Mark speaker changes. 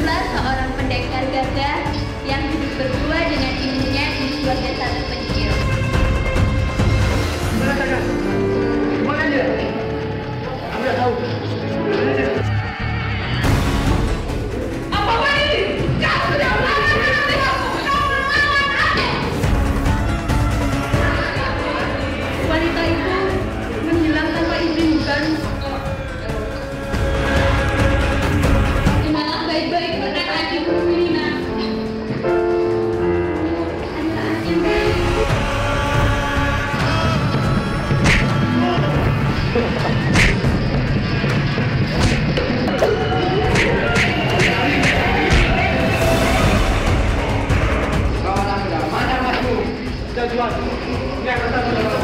Speaker 1: Hiduplah seorang pendekar gagah yang hidup berdua dengan ibunya di sebuah desa terpencil.
Speaker 2: Mana dia? Aku tak tahu.
Speaker 3: Apa ini? Kamu tidak
Speaker 1: Wanita itu menghilang tanpa izin, bukan? Gimana baik-baik mereka ibu Nina? Adalah ibu.
Speaker 2: Kau nak mana masuk? Tuan, ini akan